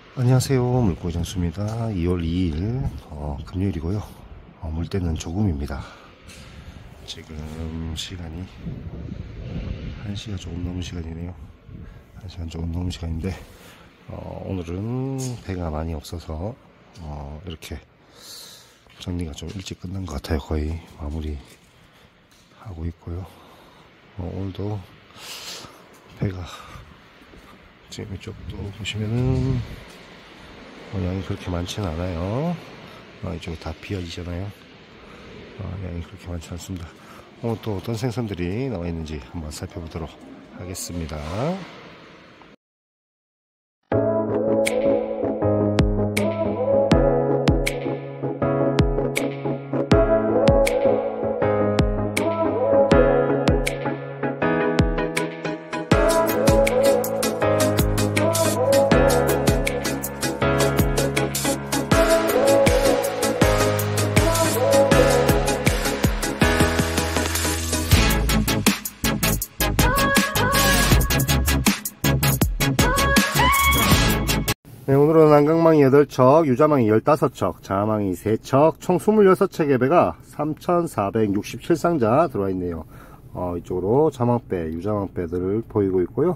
안녕하세요, 물고기 장수입니다. 2월 2일 금요일이고요. 물때는 조금입니다. 지금 시간이 1시가 조금 넘은 시간이네요. 1시간 조금 넘은 시간인데 오늘은 배가 많이 없어서 이렇게 정리가 좀 일찍 끝난 것 같아요. 거의 마무리 하고 있고요. 오늘도 배가 지금 이쪽도 보시면은 양이 그렇게 많지는 않아요. 이쪽이 다 비어지잖아요. 양이 그렇게 많지 않습니다. 오늘 또 어떤 생선들이 나와 있는지 한번 살펴보도록 하겠습니다. 네, 오늘은 안강망이 8척, 유자망이 15척, 자망이 3척, 총 26척의 배가 3,467상자 들어와 있네요. 이쪽으로 자망배, 유자망배들을 보이고 있고요.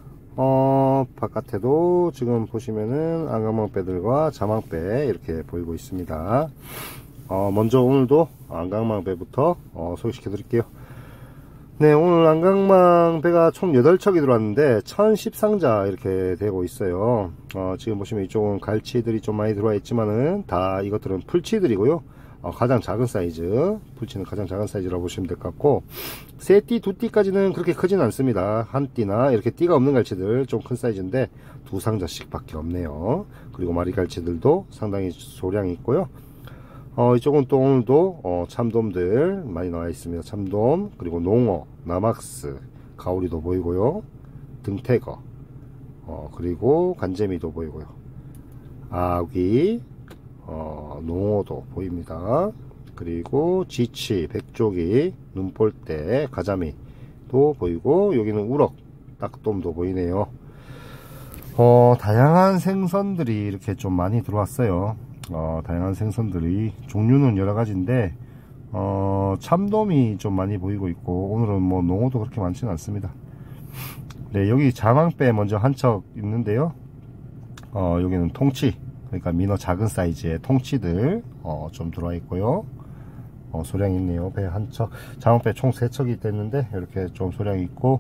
바깥에도 지금 보시면은 안강망배들과 자망배 이렇게 보이고 있습니다. 먼저 오늘도 안강망배부터 소개시켜 드릴게요. 네, 오늘 안강망 배가 총 8척이 들어왔는데 1010상자 이렇게 되고 있어요. 지금 보시면 이쪽은 갈치들이 좀 많이 들어와 있지만은 다 이것들은 풀치들이고요. 가장 작은 사이즈, 풀치는 가장 작은 사이즈라고 보시면 될 것 같고, 세 띠, 두 띠까지는 그렇게 크지는 않습니다. 한 띠나 이렇게 띠가 없는 갈치들 좀 큰 사이즈인데 2상자씩 밖에 없네요. 그리고 마리 갈치들도 상당히 소량이 있고요. 이쪽은 또 오늘도 참돔들 많이 나와 있습니다. 참돔, 그리고 농어, 나막스, 가오리도 보이고요. 등태거, 그리고 간재미도 보이고요. 아귀, 농어도 보입니다. 그리고 지치, 백조기, 눈볼대, 가자미도 보이고, 여기는 우럭, 딱돔도 보이네요. 다양한 생선들이 이렇게 좀 많이 들어왔어요. 다양한 생선들이 종류는 여러가지인데 참돔이 좀 많이 보이고 있고, 오늘은 뭐 농어도 그렇게 많지는 않습니다. 네, 여기 자망배 먼저 한 척 있는데요. 여기는 통치, 그러니까 민어 작은 사이즈의 통치들 좀 들어와 있고요. 소량이 있네요. 배 한 척, 자망배 총 3척이 됐는데 이렇게 좀 소량이 있고,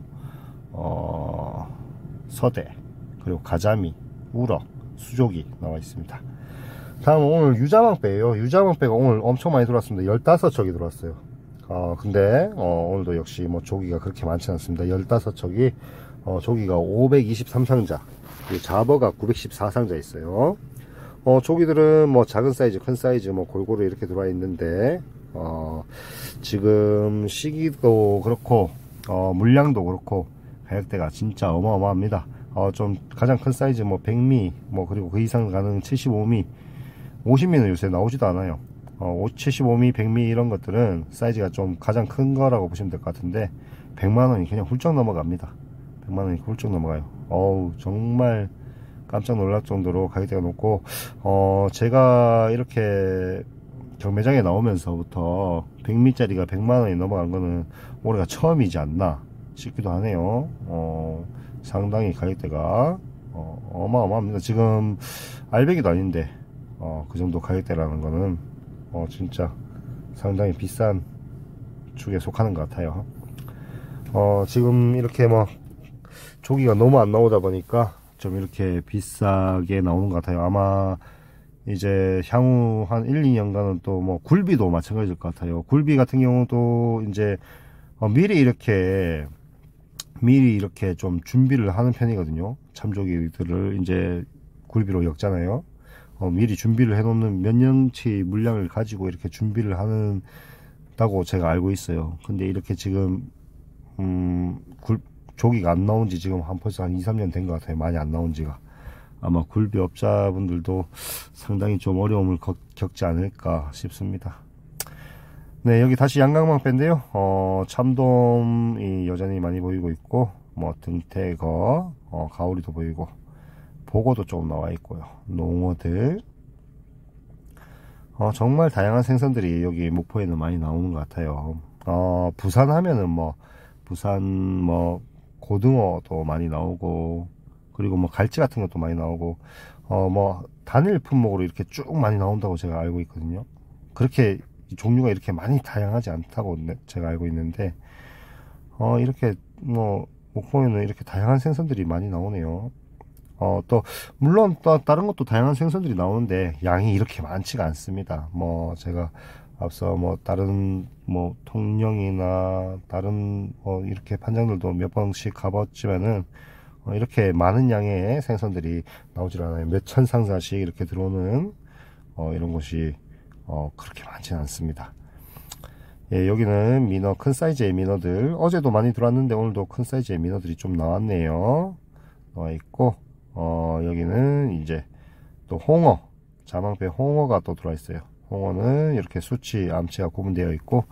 서대, 그리고 가자미, 우럭, 수조기 나와 있습니다. 다음은 오늘 유자망배예요. 유자망배가 오늘 엄청 많이 들어왔습니다. 15척이 들어왔어요. 근데 오늘도 역시 뭐 조기가 그렇게 많지 않습니다. 15척이 조기가 523상자, 잡어가 914상자 있어요. 조기들은 뭐 작은 사이즈, 큰 사이즈 뭐 골고루 이렇게 들어와 있는데 지금 시기도 그렇고 물량도 그렇고 가격대가 진짜 어마어마합니다. 좀 가장 큰 사이즈 뭐 100미, 뭐 그리고 그 이상 가는 75미, 50미는 요새 나오지도 않아요. 75미, 100미 이런 것들은 사이즈가 좀 가장 큰 거라고 보시면 될 것 같은데 100만원이 그냥 훌쩍 넘어갑니다. 100만원이 훌쩍 넘어가요. 정말 깜짝 놀랄 정도로 가격대가 높고, 제가 이렇게 경매장에 나오면서부터 100미짜리가 100만원이 넘어간 거는 올해가 처음이지 않나 싶기도 하네요. 상당히 가격대가 어마어마합니다. 지금 알배기도 아닌데 그 정도 가격대라는 거는 진짜 상당히 비싼 축에 속하는 것 같아요. 지금 이렇게 뭐 조기가 너무 안 나오다 보니까 좀 이렇게 비싸게 나오는 것 같아요. 아마 이제 향후 한 1, 2년간은 또 뭐 굴비도 마찬가지일 것 같아요. 굴비 같은 경우도 이제 미리 이렇게 좀 준비를 하는 편이거든요. 참조기들을 이제 굴비로 엮잖아요. 미리 준비를 해놓는 몇 년치 물량을 가지고 이렇게 준비를 한다고 제가 알고 있어요. 근데 이렇게 지금 조기가 안 나온 지 지금 벌써 한 2, 3년 된 것 같아요. 많이 안 나온 지가. 아마 굴비업자분들도 상당히 좀 어려움을 겪지 않을까 싶습니다. 네, 여기 다시 양강망배인데요. 참돔이 여전히 많이 보이고 있고, 뭐 등태거, 가오리도 보이고, 보고도 좀 나와 있고요. 농어들. 정말 다양한 생선들이 여기 목포에는 많이 나오는 것 같아요. 부산 하면은 뭐, 부산 뭐, 고등어도 많이 나오고, 그리고 뭐, 갈치 같은 것도 많이 나오고, 뭐, 단일 품목으로 이렇게 쭉 많이 나온다고 제가 알고 있거든요. 그렇게, 종류가 이렇게 많이 다양하지 않다고 제가 알고 있는데, 이렇게, 뭐, 목포에는 이렇게 다양한 생선들이 많이 나오네요. 또 물론 또 다른 것도 다양한 생선들이 나오는데 양이 이렇게 많지가 않습니다. 뭐 제가 앞서 뭐 다른 뭐 통영이나 다른 뭐 이렇게 판장들도 몇 번씩 가봤지만은 이렇게 많은 양의 생선들이 나오질 않아요. 몇천 상사씩 이렇게 들어오는 이런 곳이 그렇게 많지는 않습니다. 예, 여기는 민어, 큰 사이즈의 민어들, 어제도 많이 들어왔는데 오늘도 큰 사이즈의 민어들이 좀 나왔네요. 나와 있고, 여기는 이제 또 홍어, 자망배 홍어가 또 들어와 있어요. 홍어는 이렇게 수치, 암치가 구분되어 있고,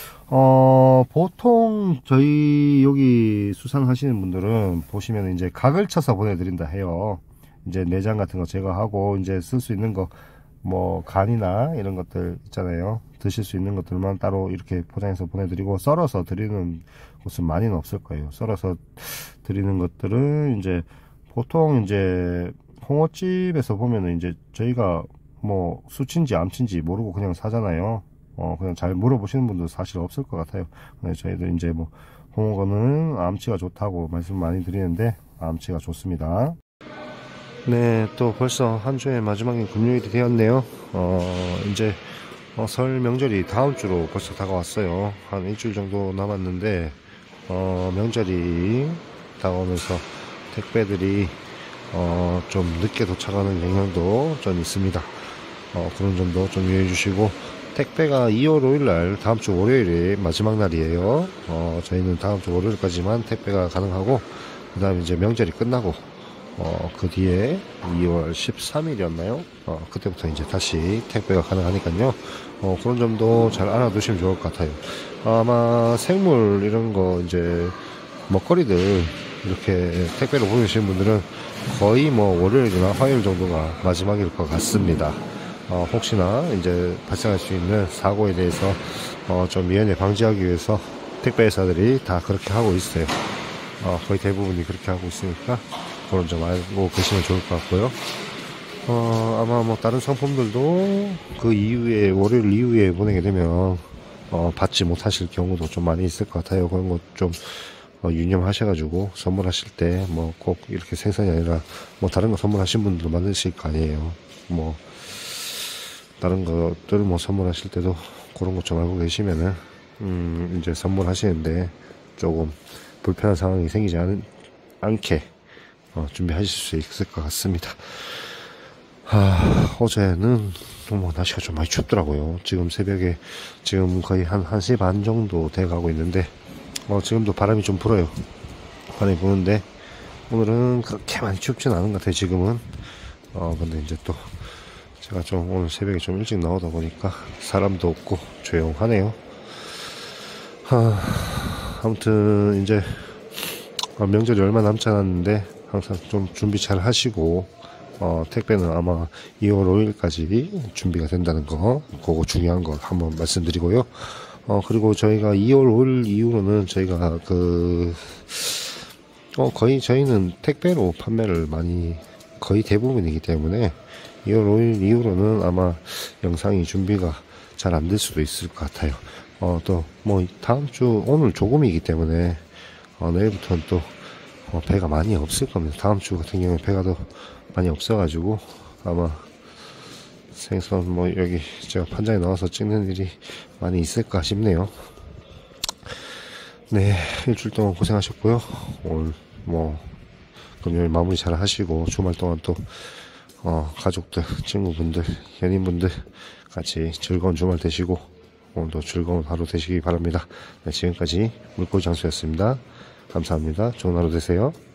보통 저희 여기 수산하시는 분들은 보시면 이제 각을 쳐서 보내드린다 해요. 이제 내장 같은 거 제거하고 이제 쓸 수 있는 거, 뭐 간이나 이런 것들 있잖아요. 드실 수 있는 것들만 따로 이렇게 포장해서 보내드리고, 썰어서 드리는 곳은 많이는 없을 거예요. 썰어서 드리는 것들은 이제 보통 이제 홍어집에서 보면은 이제 저희가 뭐 수치인지 암치인지 모르고 그냥 사잖아요. 그냥 잘 물어보시는 분도 사실 없을 것 같아요. 근데 저희도 이제 뭐 홍어는 암치가 좋다고 말씀 많이 드리는데 암치가 좋습니다. 네, 또 벌써 한 주의 마지막인 금요일이 되었네요. 이제 설 명절이 다음 주로 벌써 다가왔어요. 한 일주일 정도 남았는데 명절이 다가오면서 택배들이 좀 늦게 도착하는 영향도 좀 있습니다. 그런 점도 좀 유의해 주시고, 택배가 2월 5일날 다음주 월요일이 마지막 날이에요. 저희는 다음주 월요일까지만 택배가 가능하고, 그 다음에 이제 명절이 끝나고 그 뒤에 2월 13일이었나요? 그때부터 이제 다시 택배가 가능하니까요. 그런 점도 잘 알아두시면 좋을 것 같아요. 아마 생물 이런 거 이제 먹거리들 이렇게 택배로 보내시는 분들은 거의 뭐 월요일이나 화요일 정도가 마지막일 것 같습니다. 혹시나 이제 발생할 수 있는 사고에 대해서 좀 미연에 방지하기 위해서 택배 회사들이 다 그렇게 하고 있어요. 거의 대부분이 그렇게 하고 있으니까 그런 점 알고 계시면 좋을 것 같고요. 아마 뭐 다른 상품들도 그 이후에 월요일 이후에 보내게 되면 받지 못하실 경우도 좀 많이 있을 것 같아요. 그런 것 좀 유념하셔가지고 선물하실 때 뭐 꼭 이렇게 생선이 아니라 뭐 다른 거 선물하신 분들도 많으실 거 아니에요. 뭐 다른 것들 뭐 선물하실 때도 그런 것 좀 알고 계시면은 이제 선물하시는데 조금 불편한 상황이 생기지 않게 준비하실 수 있을 것 같습니다. 어제는 뭐 날씨가 좀 많이 춥더라고요. 지금 새벽에 지금 거의 한 1시 반 정도 돼 가고 있는데 지금도 바람이 좀 불어요. 바람이 부는데 오늘은 그렇게 많이 춥진 않은 것 같아요. 지금은 근데 이제 또 제가 좀 오늘 새벽에 좀 일찍 나오다 보니까 사람도 없고 조용하네요. 아무튼 이제 명절이 얼마 남지 않았는데 항상 좀 준비 잘 하시고 택배는 아마 2월 5일까지 준비가 된다는 거, 그거 중요한 거 한번 말씀드리고요. 그리고 저희가 2월 5일 이후로는 저희가 거의 저희는 택배로 판매를 많이 거의 대부분이기 때문에 2월 5일 이후로는 아마 영상이 준비가 잘 안 될 수도 있을 것 같아요. 또 뭐 다음 주 오늘 조금이기 때문에 내일부터는 또 배가 많이 없을 겁니다. 다음 주 같은 경우에 배가 더 많이 없어가지고 아마 생선 뭐 여기 제가 판장에 나와서 찍는 일이 많이 있을까 싶네요. 네, 일주일 동안 고생하셨고요. 오늘 뭐 금요일 마무리 잘 하시고 주말 동안 또 가족들, 친구분들, 연인분들 같이 즐거운 주말 되시고 오늘도 즐거운 하루 되시기 바랍니다. 네, 지금까지 물고기 장수였습니다. 감사합니다. 좋은 하루 되세요.